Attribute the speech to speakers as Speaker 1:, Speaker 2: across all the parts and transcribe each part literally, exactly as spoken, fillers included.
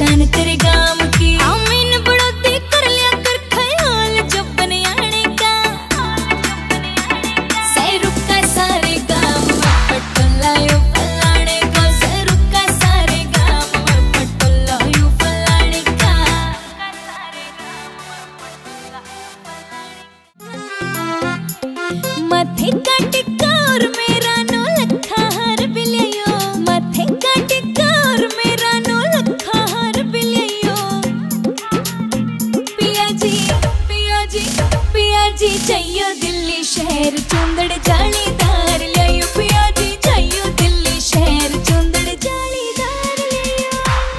Speaker 1: शान तेरे गाम की। आमीन बढ़ोती कर लिया कर ख्याल जब बने आने का। सैरुक का सारे गाम पटोला यू फलाने का। सैरुक का सारे गाम पटोला यू फलाने का। माथे का टिक्का और मेरा नो लखा हार बिलियो। माथे का टिक्का और मेरा नो लखा हार बिलियो। पिया जी पिया जी पिया जी चाहिए दिल्ली शहर चुंदड़ जालीदार लियो। पिया जी चाहिए दिल्ली शहर चुंदड़ जालीदार लियो।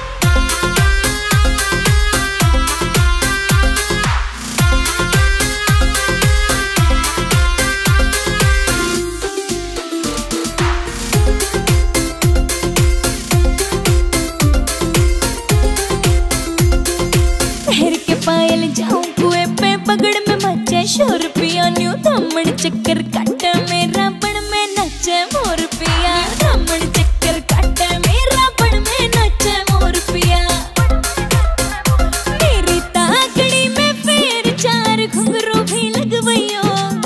Speaker 1: पहर के पायल जाऊं कुएं पे पगड़ में मचे शोर पिया। न्यू दामन चक्कर काट मेरा बड़ में नचे मोर पिया। दामन चक्कर काट मेरा बड़ में नचे मोर पिया। मेरी ताकड़ी में फिर चार घुंघरू भी लगवैयो।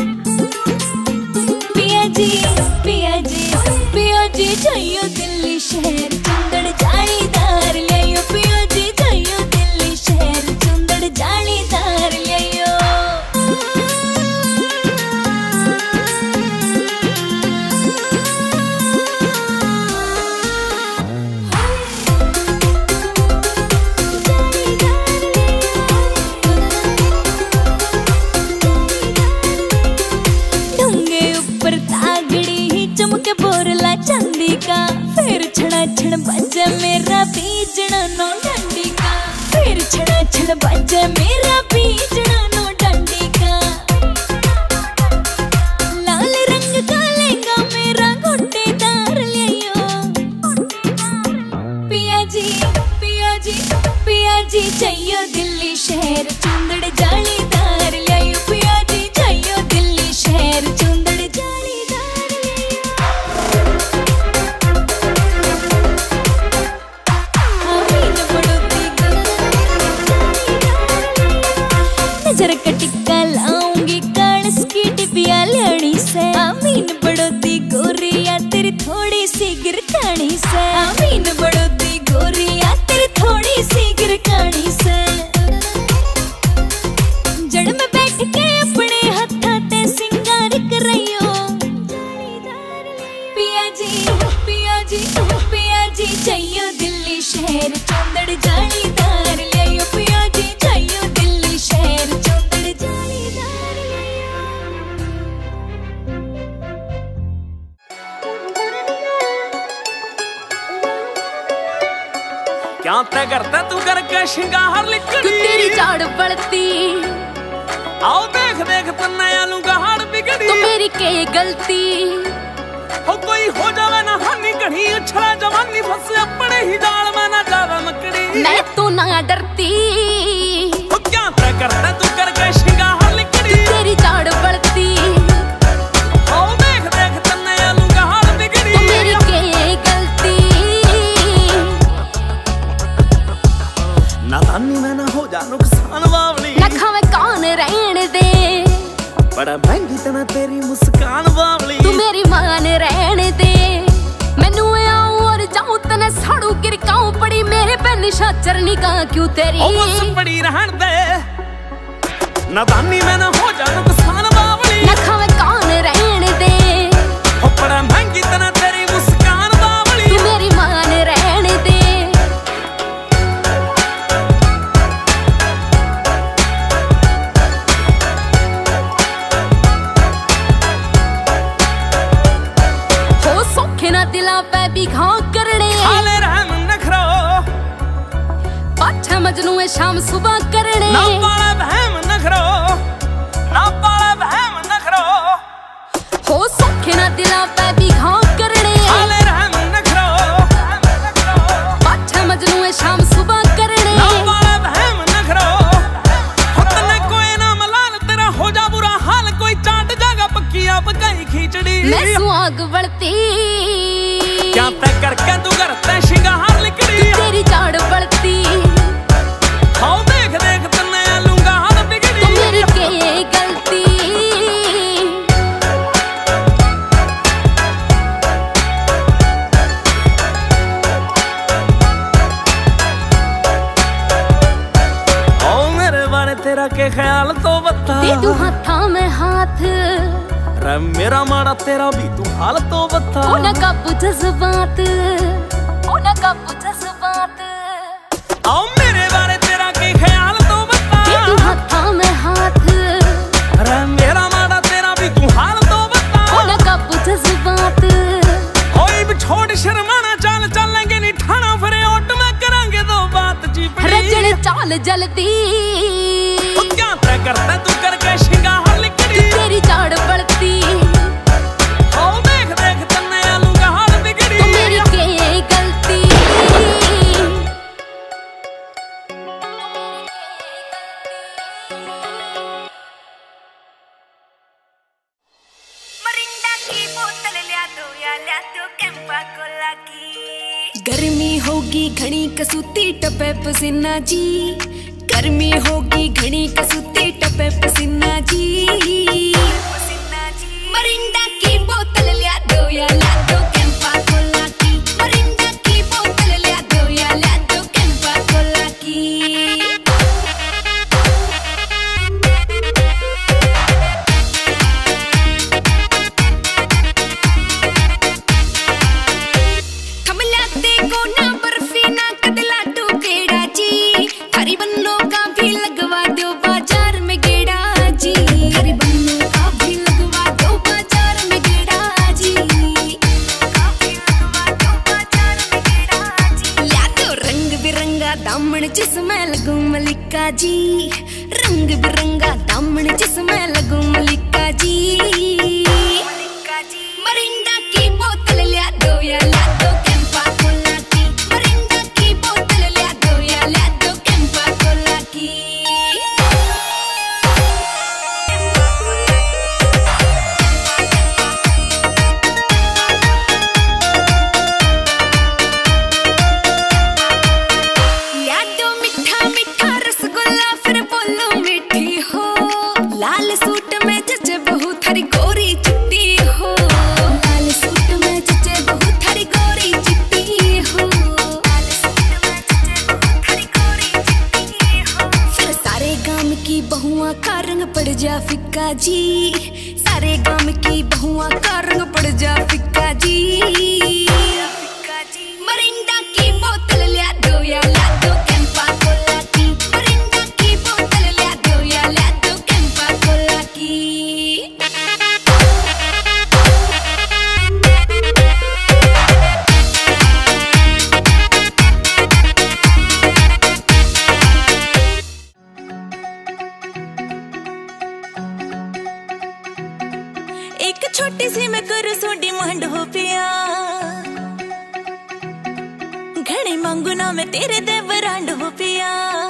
Speaker 1: पिया जी पिया जी पिया जी चाहिए दिल्ली शहर चुंदड़ जालीदार लियो। पिया जी चाहिए दिल्ली शहर चुंदड़ जालीदार लियो। ढूंगे ऊपर तागड़ी ही चमके बोरला चांदी का। फिर छड़ा छड़ बजे मेरा बीजना नो डंडी का। फिर छड़ा छड़ बजे मेरा बीजना नो डंडी का। लाल रंग का लहंगा मेरा गोटेदार लियो। पिया जी पिया जी पिया जी चाहिए दिल्ली शहर चुंदड़ जालीदार लियो। पिया जी चाहिए दिल्ली शहर चुंदड़ जालीदार लियो। आमीन बढ़ोती नजर का टिक्का लाऊंगी कालस की डिबिया लेनी से। आमीन बढ़ोती गोरिया तेरी थोड़ी सी गिरकानी से। आमीन बढ़ोती गोरिया तेरी थोड़ी सी गिरकानी से। जड़ में बैठ के अपने हत्था ते सिंगार करइयो। पिया जी पिया जी पिया जी चाहिए दिल्ली शहर चुंदड़ जालीदार लियो। पिया जी चाहिए दिल्ली शहर चुंदड़ जालीदार लियो।
Speaker 2: क्या तय करता तू करके श्रृंगार लिखड़ी।
Speaker 1: तेरी झाड़ बढ़ती
Speaker 2: आओ देख देख तन्नया लुगाड़ बिगड़ी।
Speaker 1: तो मेरी के गलती
Speaker 2: हो कोई हो जावे ना हानि घड़ी। उछड़ा जवानी फंसे अपने ही जाल में ना जावे मकड़ी।
Speaker 1: मैं तो ना डरती।
Speaker 2: हो क्या तय करता तू करके श्रृंगार लिखड़ी।
Speaker 1: तेरी झाड़ बढ़ती
Speaker 2: आओ देख देख तन्नया लुगाड़ बिगड़ी।
Speaker 1: तो मेरी के गलती।
Speaker 2: नादानी में ना हो जा नुकसान बावली।
Speaker 1: ना खावे कौन रहने दे।
Speaker 2: बड़ा महंगी तना तेरी मुस्कान बावली।
Speaker 1: तू मेरी मान रहने दे। मैनू आऊं और जाऊं तने साड़ू गिरकाऊं पड़ी मेरे पे निशाचर निगाह क्यों तेरी।
Speaker 2: ओ बस पड़ी रहन दे नादानी में ना हो जा नुकसान बावली।
Speaker 1: ना खावे कौन रहने दे।
Speaker 2: हो बड़ा महंगी तना तेरी मुस्कान बावली।
Speaker 1: तू मेरी मान रहने दे। ना दिला पे भी घाव करने।
Speaker 2: हाले रहम नखरो
Speaker 1: पाछा मजनू है शाम सुबह करने।
Speaker 2: ना पाला बहम नखरो ना पाला बहम नखरो।
Speaker 1: हो सौखे ना दिला पे भी घाव करने।
Speaker 2: हाले रहम नखरो
Speaker 1: पाछा मजनू है शाम सुबह करने।
Speaker 2: ना पाला बहम नखरो। हो तने कोई ना मलाल तेरा हो जा बुरा हाल। कोई चाट जागा पक्की आप कहीं खींचड़ी।
Speaker 1: मैं सुहाग बढ़ती
Speaker 2: क्या तय करके तू करते श्रृंगार लिखड़ी।
Speaker 1: तेरी झाड़ बढ़ती
Speaker 2: तेरा के ख्याल तो बता।
Speaker 1: दे तू हाथा में हाथ
Speaker 2: रे मेरा माड़ा तेरा भी तू हाल तो बता।
Speaker 1: ओ ना काबू जज्बात, ओ ना काबू जज्बात।
Speaker 2: आओ मेरे बारे तेरा के ख्याल तो बता।
Speaker 1: दे तू हाथा में हाथ
Speaker 2: रे मेरा माड़ा तेरा भी तू हाल तो बता।
Speaker 1: ओ ना काबू जज्बात।
Speaker 2: कोई भी छोड़ शर्माना चाल चलेंगे नहीं ठाना फिर ओट में करांगे दो बात जी
Speaker 1: रजड़ चाल जलती
Speaker 2: क्या तय करता तू करके शिंगार लिखड़ी
Speaker 1: तेरी चाड़ बढ़ती।
Speaker 2: ओ देख देख तन्ने आलू का हाल बिगड़ी
Speaker 1: तो मेरी के गलती।
Speaker 3: मरिंडा की बोतल ल्या दो या ल्या दो कैंपा कोला की।
Speaker 1: गर्मी होगी घनी कसूती टपे पसीना जी, गर्मी होगी घनी कसूती टपे पसीना जी।
Speaker 3: पसीना जी।
Speaker 1: मरिंडा की बोतल ल्या दो या ल्या दो कैंपा कोला की। मरिंडा की बोतल ल्या दो या ल्या दो कैंपा कोला की। थमल्याते को ना बर्फी ना कदला टू केड़ा जी। थारी बन्नों का भी लगवा दो बाजार में गेड़ा जी। थारी बन्नों का भी लगवा दो बाजार में गेड़ा जी।
Speaker 3: का भी लगवा दो बाजार में गेड़ा जी।
Speaker 1: या तो रंग बिरंगा दामन जिसमें लगूं मलिका जी। रंग बिरंगा दामन जिसमें लगूं मलिका जी।
Speaker 3: मलिका जी।
Speaker 1: मरिंडा की बोतल ल्या दो या ल्या दो कैंपा कोला की। मरिंडा की बोतल ल्या दो या ल्या दो कैंपा कोला की। ल्या दो मीठा मीठा रसगुल्ला फिर बोलो मीठी हो। लाल सूट में जचे बहू थारी गोरी चिट्टी हो। लाल सूट में जचे बहू थारी गोरी चिट्टी हो।
Speaker 3: लाल सूट में जचे बहू थारी गोरी चिट्टी हो।
Speaker 1: फिर सारे गांव की बहुआ का रंग पड़ जा फिक्का जी। सारे गांव की बहुआ का रंग पड़ जा फिक्का जी।
Speaker 3: फिक्का जी।
Speaker 1: मरिंडा की बोतल ल्या दो या ल्या दो कैंपा कोला की। मरिंडा की बोतल ल्या दो या ल्या दो कैंपा कोला की। एक छोटी सी मैं करूँ सो डिमांड हो पिया। घने मांगू ना मैं तेरे दे बरांड हो पिया।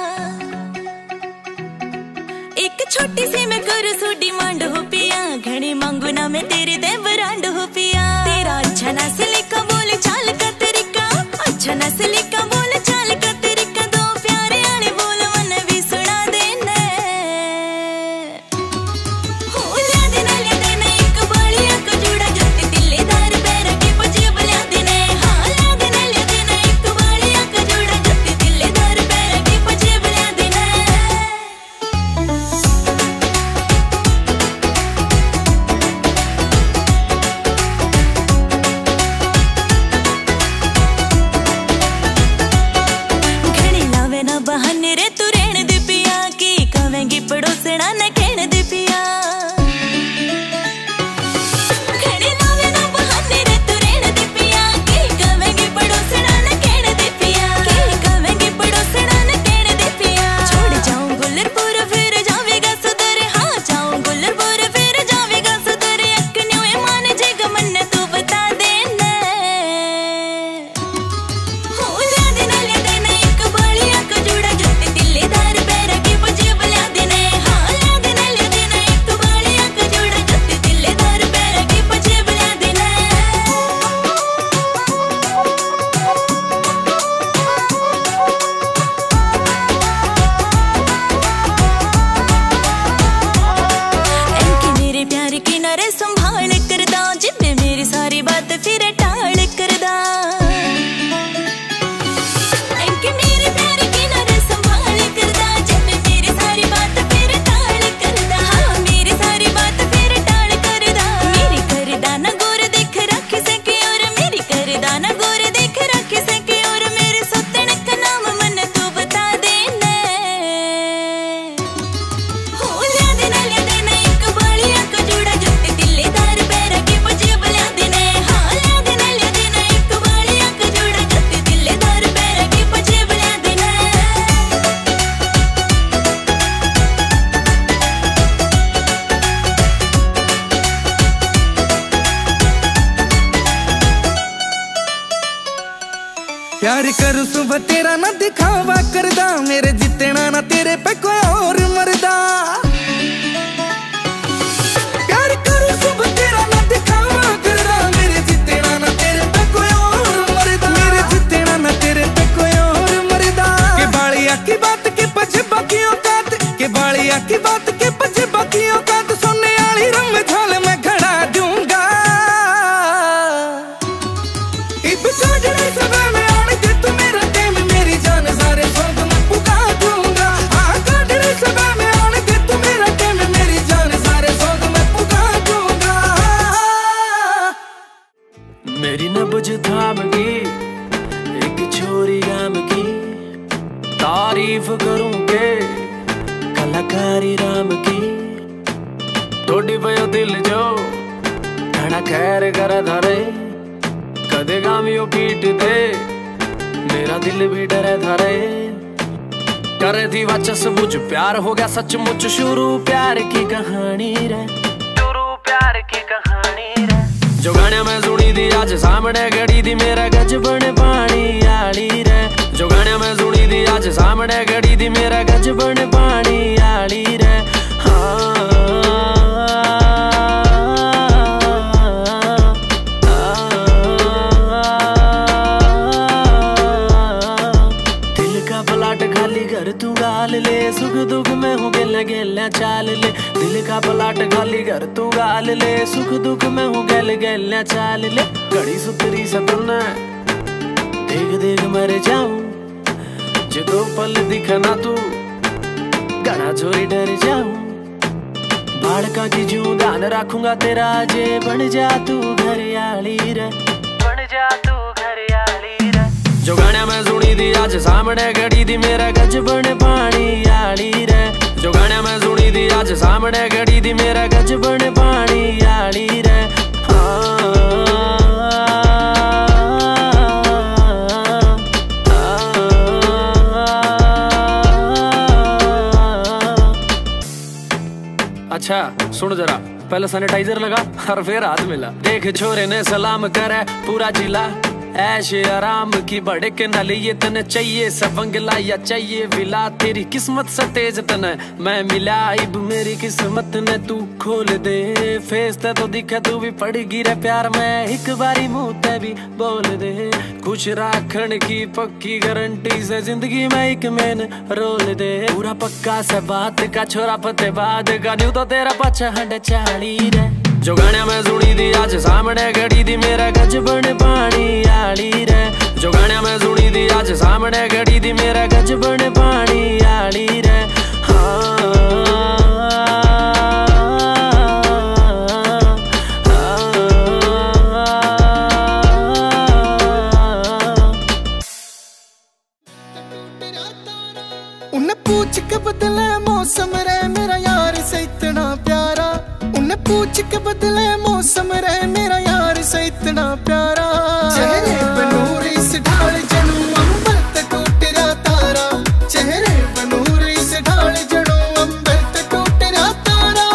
Speaker 1: एक छोटी सी मैं करूँ सो डिमांड हो पिया। घने मांगू ना मैं तेरे दे बरांड हो पिया। तेरा अच्छा नस्ल का बोल चाल का तरीका, अच्छा नस्ल का बोल चाल का तरीका। दो प्यारे आने बोल मन भी सुना देना। हो ल्या देना ल्या देना एक बालिया का जोड़ा जट्टी दिलेदार पैर के पजे बल्या देने। हाँ ल्या देना ल्या देना एक बालिया का जोड़ा जट्टी दिलेदार पैर के पजे बल्या देने। घने लावे ना बहाने रे तू रहने दे पिया। की कवेंगी पड़ोसना न कहने दे पिया। घने लावे ना बहाने रे तू रहने दे पिया। की कवेंगी पड़ोसना न कहने दे पिया। की कवेंगी पड़ोसना न कहने दे पिया। छोड़ जाऊं गुलरपुर फिर जावेगा सुधर। हाँ जाऊं गुलरपुर फिर जावेगा सुधर। अकन्यों मान जेगा मन तू बता देना। हो ल्या देना ल्या देना एक बालिया का जोड़ा जट्टी दिलेदार
Speaker 2: सुबह तेरा ना दिखावा करदा, मेरे जितना ना तेरे पे कोई और मरदा। प्यार करूं सुबह तेरा ना दिखावा करदा, मेरे जितना ना तेरे पे कोई और मरदा, मेरे जितना ना तेरे पे कोई और मरदा। के बालिया की बात के पछे बाकियों का, के बालिया की बात के पछे बाकियों का, सोने वाली रम झाल मैं खड़ा दूंगा। इब काजरे सब में आने दे तू मेरा टेम, मेरी जान सारे स्वर्ग में पुका दूंगा। हाँ काजरे सब में आने दे तू मेरा टेम, मेरी जान सारे स्वर्ग में पुका दूंगा।
Speaker 4: मेरी नब्ज थाम की एक छोरी गाम की, तारीफ करूं के कलाकारी राम की। टोडी पयो दिल जो घना खैर कर धरे, कदे गामियों पीट दे मेरा दिल भी डरे धरे। करे थी वचस मुझ प्यार हो गया सचमुच शुरू, प्यार की कहानी रे शुरू प्यार की कहानी रे। जो गाने में सुनी थी आज सामने खड़ी थी, मेरा गजबन पानी आली रे। जो गाने में सुनी थी आज सामने खड़ी थी, मेरा गजबन पानी आली रे। हाँ घर तू गाल ले, सुख दुख में हूँ गेला गेला चाल ले। दिल का पलाट खाली घर तू गाल ले, सुख दुख में हूँ गेल गेला चाल ले। घड़ी सुतरी सतना देख देख मर जाऊं, जो दो पल दिखना तू घना छोरी डर जाऊं। बाड़का की जूं ध्यान रखूंगा तेरा, जे बन जा तू घरियाली रे, बन जा तू घरियाली रे। जो गाने में सुनी थी आज सामने खड़ी थी, मेरा गजबन पानी आली रे। जो गाने में सुनी थी आज सामने खड़ी थी, मेरा गजबन पानी आली रे। हाँ अच्छा सुन जरा, पहले सैनिटाइजर लगा और फिर हाथ मिला। देख छोरे ने सलाम करे पूरा जिला, ऐशे आराम की भड़क न लिए तने चाहिए सब बंगला या चाहिए विला। तेरी किस्मत से तेज तने मैं मिला, इब मेरी किस्मत ने तू खोल दे। फेस ते तो दिखे तू भी पड़ गिरे प्यार में, एक बारी मुंह ते भी बोल दे। कुछ राखण की पक्की गारंटी से जिंदगी में एक मैन रोल दे। पूरा पक्का से बात का छोरा पते बाद का, न्यू तो तेरा पछा हंड चाली रे। जो गाने में सुनी थी आज सामने खड़ी थी, मेरा गजबन पानी आली रे। जो गाने में सुनी थी आज सामने खड़ी थी, मेरा गजबन पानी आली रे। हाँ
Speaker 2: उन्हें पूछ के बदले मौसम रे मेरा यार से इतना प्यारा, उन्हें पूछ के बदले मौसम रे मेरा यार से इतना प्यारा। चेहरे पे नूर इस ढाल जनू अंबर ते टूट रहा तारा, चेहरे पे नूर इस ढाल जनू अंबर ते टूट रहा तारा।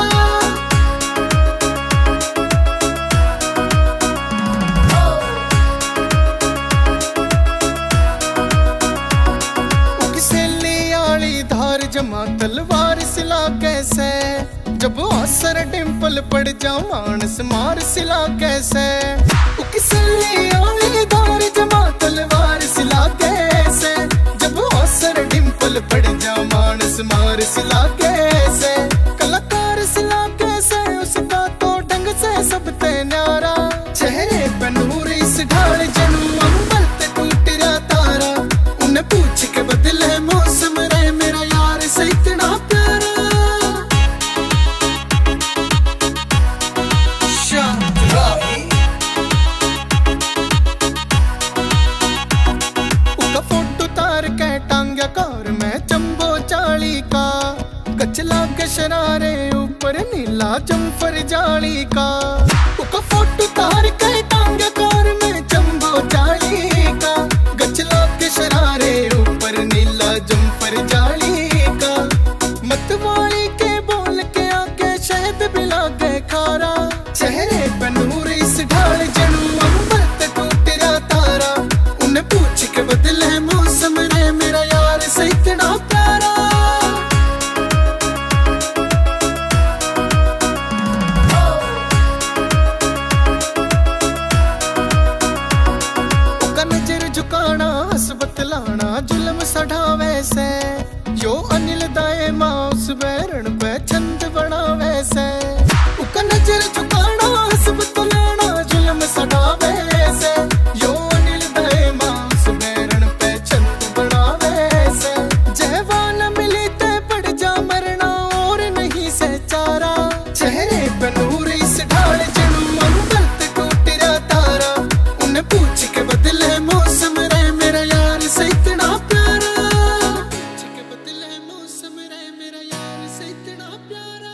Speaker 2: उगसेली आली धार जमा तलवार सिला कैसे, जब असर डिम्पल पड़ जा मानस मार सिला कैसे। किसली आली धार जमा तलवार सिला कैसे, जब असर डिम्पल पड़ जा मानस मार सिला कैसे। कलाकार सिला कैसे, उसका तो ढंग से सब ते न्यारा। चेहरे पे नूर इस ढाल जनू अंबर ते टूट रहा तारा, उन्हें पूछ के बदले मौसम रे मेरा यार से इतना प्यारा। शरारे ऊपर नीला जम्फर जाली का, उका फोटो तार के टांगे कार में जम्बो जाली का। गचला के शरारे ऊपर नीला जम्फर जाली का, मतवाली के बोल के आके शहद बिला के खारा। चेहरे पे नूर इस ढाल जनू अंबर ते टूट रहा तारा, उन्हें पूछ के बदले मौसम बैरण पे छंद बनावे से उका नजर झुकाना हसब तो लेना जुल्म सटावे से यो नील दे मांस बैरण पे छंद बनावे से जहवान मिली ते पड़ जा मरना और नहीं से चारा चेहरे पे नूर इस ढाल जनु मंगल ते टूट रहा तारा उन्हें पूछ के बदले मौसम रे मेरा यार से इतना प्यारा पूछ के बदले मौसम रे मेरा यार से इतना प्यारा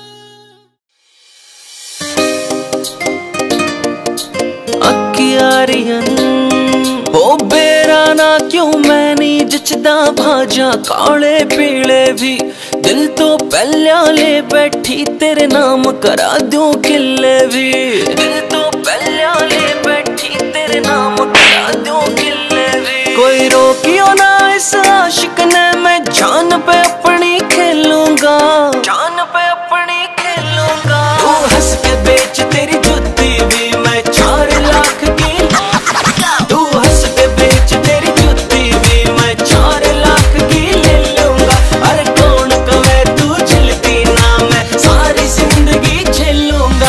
Speaker 5: अक्यारियन ओ बेरा ना क्यों मैं नहीं जचदा भाजा काले पीले भी दिल तो पहल्या ले बैठी तेरे नाम करा दूं किले भी दिल तो पहल्या ले बैठी तेरे नाम करा दूं किले भी कोई रोकियो ना इस आशिक ने मैं जान पे अपनी खेलूंगा जान पे अपनी खेलूंगा तू हंस के बेच तेरी जुत्ती भी मैं चार लाख की तू हंस के बेच तेरी जुत्ती भी मैं चार लाख की ले लूंगा अरे कौन कहे तू झिलती ना मैं सारी जिंदगी झेलूंगा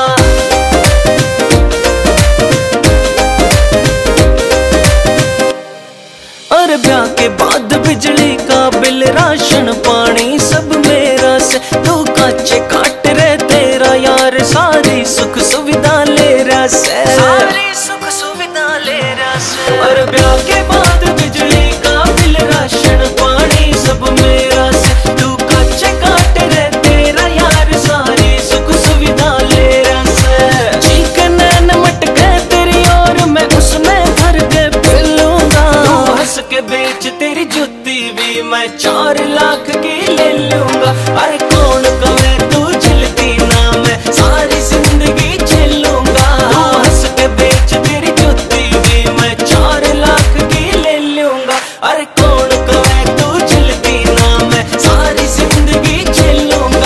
Speaker 5: अरे ब्याह के बाद बिजली का बिल राशन पानी सब मेरा से तू काचे काट रहे तेरा यार सारी सुख सुविधा ले रहा से सारी सुख सुविधा ले रहा से और ब्याह के बाद बिजली का बिल राशन पानी सब मेरा से तू काचे काट रहे तेरा यार सारी सुख सुविधा ले रहा से चिकन नमट गए तेरी और मैं उसमें भर के पीलूंगा तू हंस के बेच तेरी जुत्ती भी मैं चार लाख की ले लूंगा अरे कौन कहे तू झिलती ना मैं सारी जिंदगी झेलूंगा तू हंस के बेच तेरी जुत्ती भी मैं चार लाख की ले लूंगा अरे कौन कहे तू झिलती ना मैं सारी जिंदगी झेलूंगा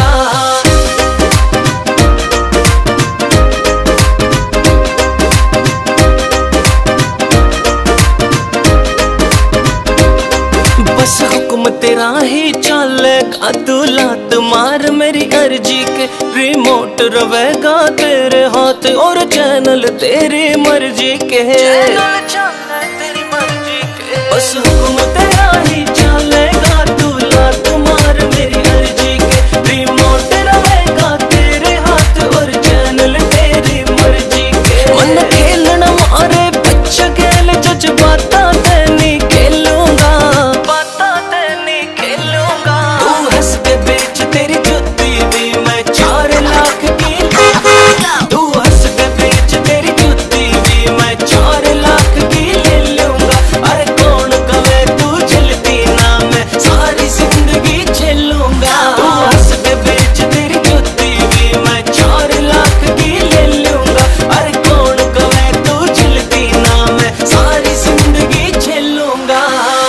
Speaker 5: बस हुक्म तेरा ही चलेगा तू लात मार मेरी अर्जी के रिमोट रवेगा तेरे हाथ और चैनल तेरी मर्जी के तेरी मर्जी के बस हुक्म तेरा ही चलेगा तू लात मार मेरी अर्जी के रिमोट रवेगा तेरे हाथ और चैनल तेरी मर्जी के मन खेलना मारे बच्चा खेल जज्बाता तेनी खेलूंगा बाता तेनी खेलूंगा तू हंस के बेच तेरी जुत्ती भी मैं चार लाख की तू हंस के बेच तेरी जुत्ती भी मैं चार लाख की ले लूंगा अरे कौन कहे तू झिलती ना मैं सारी जिंदगी झेलूंगा तू हंस के बेच तेरी जुत्ती भी मैं चार लाख की ले लूंगा अरे कौन कहे तू झिलती ना मैं सारी जिंदगी झेलूंगा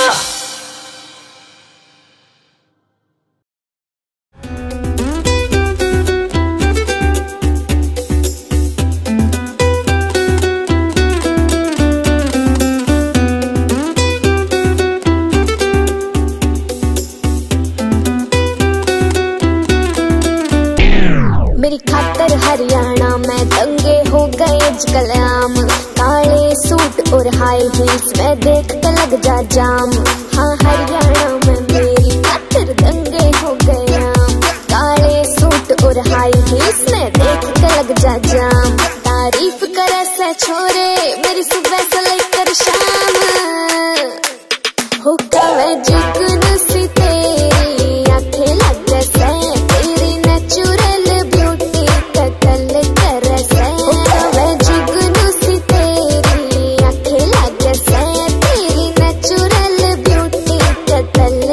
Speaker 6: मेरी खातर हरियाणा में दंगे हो गए आजकल आम काले सूट और हाई हील्स में देख के लग जा जाम हाँ हरियाणा में मेरी खातर दंगे हो गए आम काले सूट और हाई हील्स में देख के लग जा जाम तारीफ करे से छोरे मेरी सुबह से लेकर शाम हो कवे जिगन सी तेरी आंखें लग जैसे तेरी नेचुरल ब्यूटी कतल कर से हो कवे जिगन सी तेरी आंखें लग जैसे तेरी नेचुरल ब्यूटी कतल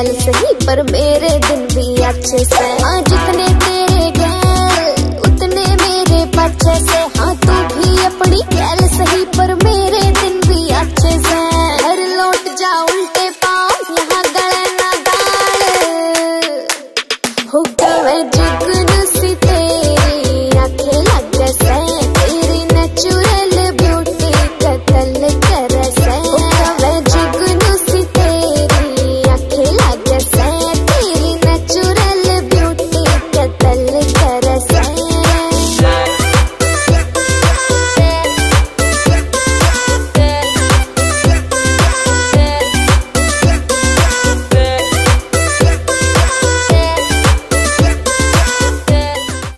Speaker 6: साल सही पर मेरे दिन भी अच्छे से। आज